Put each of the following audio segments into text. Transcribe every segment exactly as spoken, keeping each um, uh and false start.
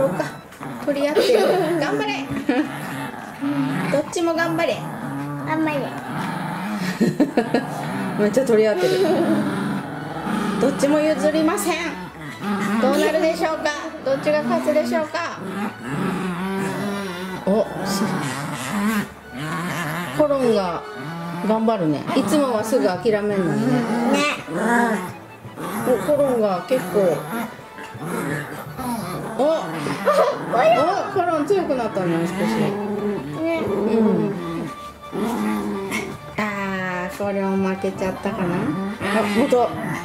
ろうか。取り合ってる。頑張れ。どっちも頑張れ。 頑張れ。 めっちゃ取り合ってる。どっちも譲りません。どうなるでしょうか。どっちが勝つでしょうか。お、コロンが頑張るね。いつもはすぐ諦めるのにね。 ね。 お、コロンが結構。お、お、コロン強くなったね、少し。 ね。 うん。ああ、コロン負けちゃったかな。あ、本当。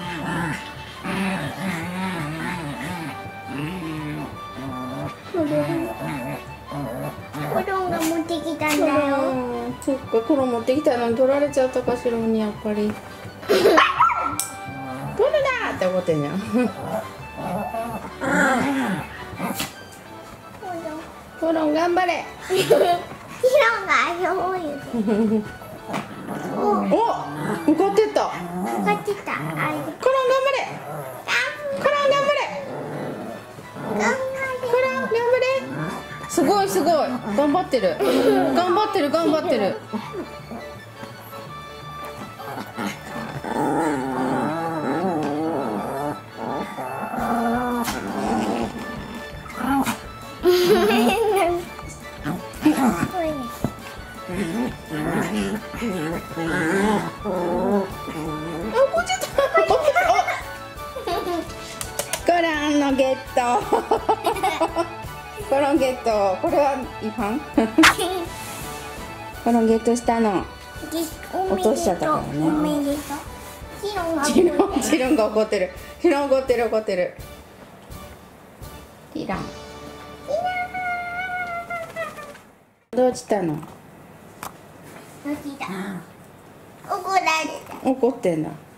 コロンが持ってきたんだよ。 そっか、コロン持ってきたのに取られちゃったかしらに、やっぱり。取るなーって思ってんじゃん。コロン頑張れ。 ヒロが多い。 お、向かってった。 こっちだ。 コロン頑張れ。コロン頑張れ。 頑張コロン頑張れ。すごいすごい。頑張ってる。頑張ってる頑張ってる。コロンのゲット。コロンゲット。これは違反？コロンゲットしたの。落としちゃったからね。 おめでとう。ヒロがチロン、チロンが怒ってる。チロン怒ってる怒ってる。ヒロン。どうしたの？ 怒られた。 怒ってんだ。